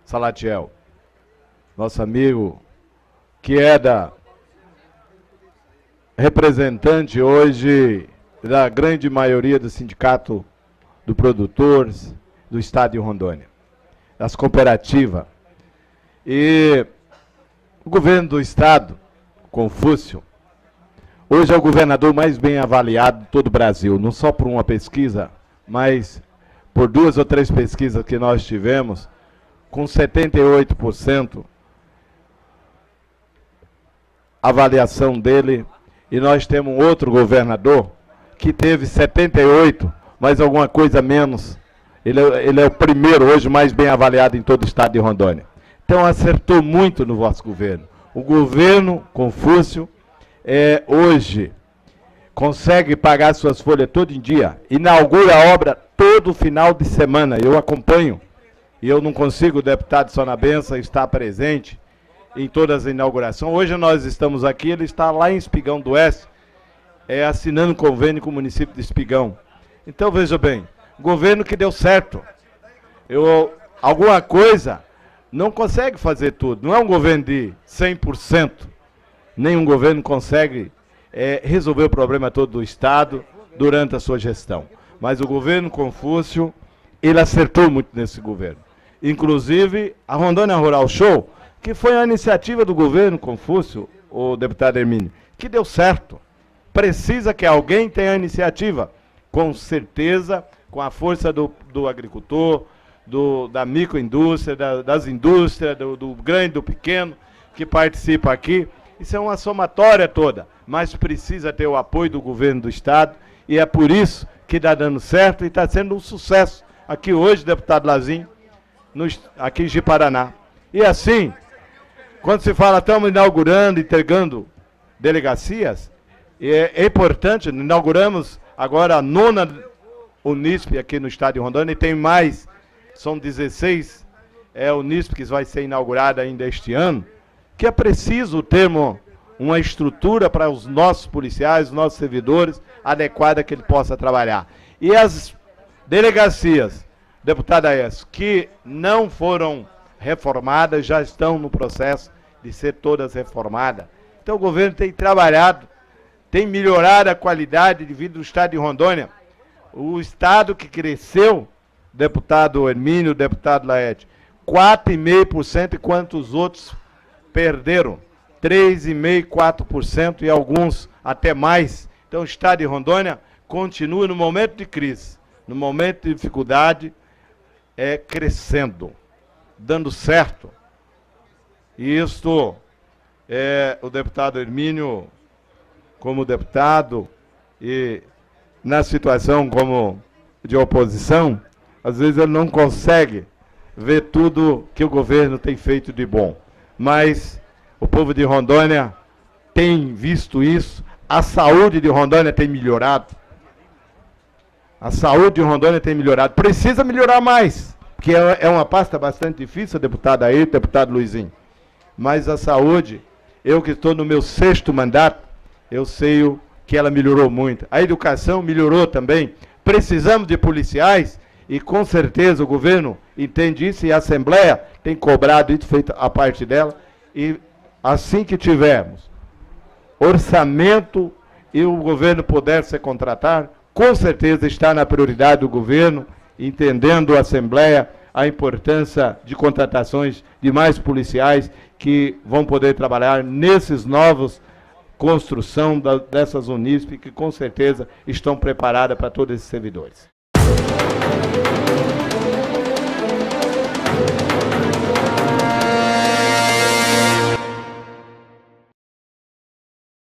Salatiel, nosso amigo, que é representante hoje da grande maioria do sindicato dos produtores do estado de Rondônia, das cooperativas. E o governo do estado, Confúcio, hoje é o governador mais bem avaliado de todo o Brasil, não só por uma pesquisa, mas por 2 ou 3 pesquisas que nós tivemos, com 78% avaliação dele, e nós temos um outro governador que teve 78%, mas alguma coisa menos. Ele é o primeiro hoje mais bem avaliado em todo o estado de Rondônia. Então acertou muito no vosso governo. O governo Confúcio hoje consegue pagar suas folhas todo em dia, inaugura a obra todo final de semana. Eu acompanho, e eu não consigo, o deputado Sonabença, estar presente em todas as inaugurações. Hoje nós estamos aqui, ele está lá em Espigão do Oeste, assinando convênio com o município de Espigão. Então veja bem, governo que deu certo. Alguma coisa não consegue fazer tudo, não é um governo de 100%, nenhum governo consegue resolver o problema todo do estado durante a sua gestão. Mas o governo Confúcio, ele acertou muito nesse governo. Inclusive, a Rondônia Rural Show, que foi a iniciativa do governo Confúcio, o deputado Hermínio, que deu certo. Precisa que alguém tenha a iniciativa, com certeza, com a força do agricultor, da microindústria, das indústrias, do grande, do pequeno, que participa aqui. Isso é uma somatória toda, mas precisa ter o apoio do governo do estado, e é por isso que está dando certo e está sendo um sucesso aqui hoje, deputado Lazinho, aqui em Ji-Paraná. E assim, quando se fala, estamos inaugurando, entregando delegacias, é importante, inauguramos agora a 9ª Unisp aqui no estado de Rondônia, e tem mais, são 16 Unisp que vai ser inaugurada ainda este ano, que é preciso termos uma estrutura para os nossos policiais, os nossos servidores, adequada que ele possa trabalhar. E as delegacias, deputada Aécio, que não foram reformadas, já estão no processo de ser todas reformadas. Então o governo tem trabalhado, tem melhorado a qualidade de vida do estado de Rondônia. O estado que cresceu, deputado Hermínio, deputado Laete, 4,5%, enquanto os outros perderam 3,5%, 4% e alguns até mais. Então o estado de Rondônia continua no momento de crise, no momento de dificuldade, crescendo, dando certo. E isto, o deputado Hermínio, como deputado, e na situação como de oposição, às vezes ele não consegue ver tudo que o governo tem feito de bom. Mas o povo de Rondônia tem visto isso, a saúde de Rondônia tem melhorado. A saúde de Rondônia tem melhorado. Precisa melhorar mais, porque é uma pasta bastante difícil, deputado aí, deputado Luizinho. Mas a saúde, eu que estou no meu 6º mandato, eu sei que ela melhorou muito. A educação melhorou também. Precisamos de policiais e com certeza o governo entende isso e a Assembleia tem cobrado isso, feito a parte dela. E assim que tivermos orçamento e o governo puder se contratar, com certeza está na prioridade do governo, entendendo a Assembleia a importância de contratações de mais policiais que vão poder trabalhar nesses novos construção dessas Unisp, que com certeza estão preparadas para todos esses servidores.